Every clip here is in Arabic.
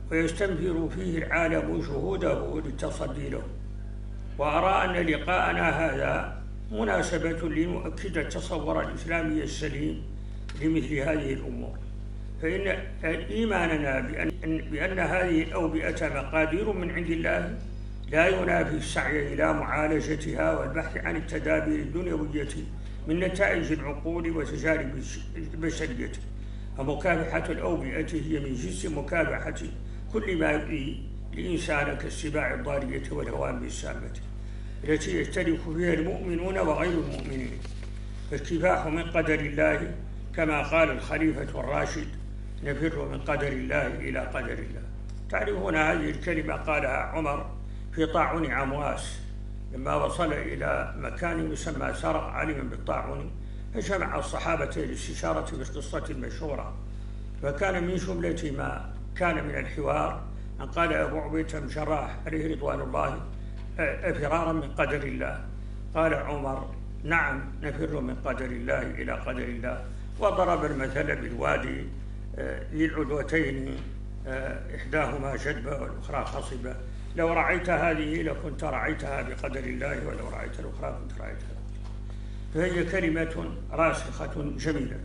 ويستنفر فيه العالم شهوده للتصدي له. وأرى أن لقاءنا هذا مناسبة لنؤكد التصور الإسلامي السليم لمثل هذه الأمور، فإن إيماننا بأن هذه الأوبئة مقادير من عند الله لا ينافي السعي إلى معالجتها والبحث عن التدابير الدنيوية من نتائج العقول وتجارب البشرية. فمكافحة الأوبئة هي من جنس مكافحة كل ما يؤذي الإنسان كالسباع الضارية والهوام السامة التي يشترك فيها المؤمنون وغير المؤمنين. فالكفاح من قدر الله، كما قال الخليفة الراشد: نفر من قدر الله إلى قدر الله. تعرفون هذه الكلمة قالها عمر في طاعون عمواس لما وصل إلى مكان يسمى سرق عالما بالطاعون، فجمع الصحابة للاستشارة في القصة المشهورة. فكان من جملة ما كان من الحوار أن قال أبو عبيدة بن جراح عليه رضوان الله: أفرارا من قدر الله؟ قال عمر: نعم، نفر من قدر الله إلى قدر الله. وضرب المثل بالوادي ذي العدوتين، إحداهما جدبة والأخرى خصبة، لو رعيت هذه لكنت رعيتها بقدر الله، ولو رعيت الأخرى كنت رعيتها. فهي كلمة راسخة جميلة.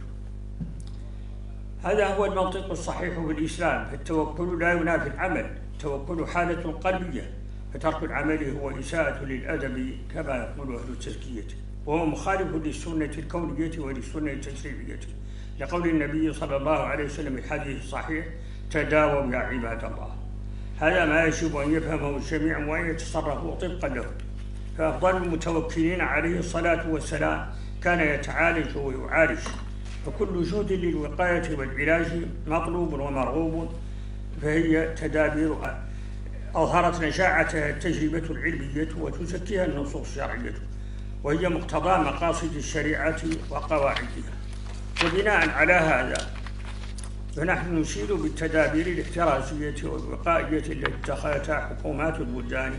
هذا هو المنطق الصحيح بالإسلام. فالتوكل لا ينافي العمل، التوكل حالة قلبية، فترك العمل هو إساءة للأدب كما يقول أهل التزكية، وهو مخالف للسنة الكونية وللسنة التشريعية، لقول النبي صلى الله عليه وسلم في الحديث الصحيح: تداووا يا عباد الله. هذا ما يجب أن يفهمه الجميع وأن يتصرفوا طبقا له. فأفضل المتوكلين عليه الصلاة والسلام كان يتعالج ويعالج، فكل جهد للوقاية والعلاج مطلوب ومرغوب. فهي تدابير أظهرت نجاعتها التجربة العلمية وتزكيها النصوص الشرعية، وهي مقتضى مقاصد الشريعة وقواعدها. وبناء على هذا فنحن نشير بالتدابير الاحترازية والوقائية التي اتخذتها حكومات البلدان،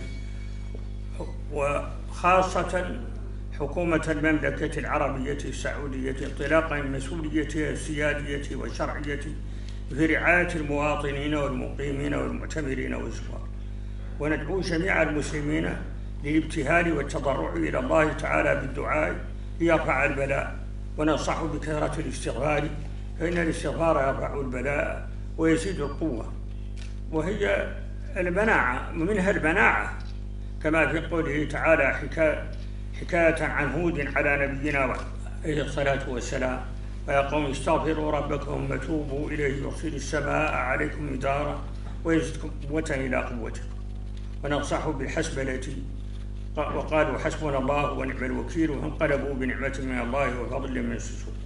وخاصة حكومة المملكة العربية السعودية، انطلاقا من مسؤوليتها السيادية والشرعية في رعاية المواطنين والمقيمين والمعتمرين والزوار. وندعو جميع المسلمين للابتهال والتضرع إلى الله تعالى بالدعاء ليرفع البلاء، وننصح بكثرة الاستغفار، فإن الاستغفار يرفع البلاء ويزيد القوة. وهي المناعة، منها المناعة، كما في قوله تعالى حكاية عن هود على نبينا عليه الصلاة والسلام: ويا قوم استغفروا ربكم وتوبوا إليه يرسل السماء عليكم مدرارا ويزدكم قوة إلى قوتكم. وننصح بالحسبلة، وقالوا حسبنا الله ونعم الوكيل، وانقلبوا بنعمة من الله وفضل من السجود.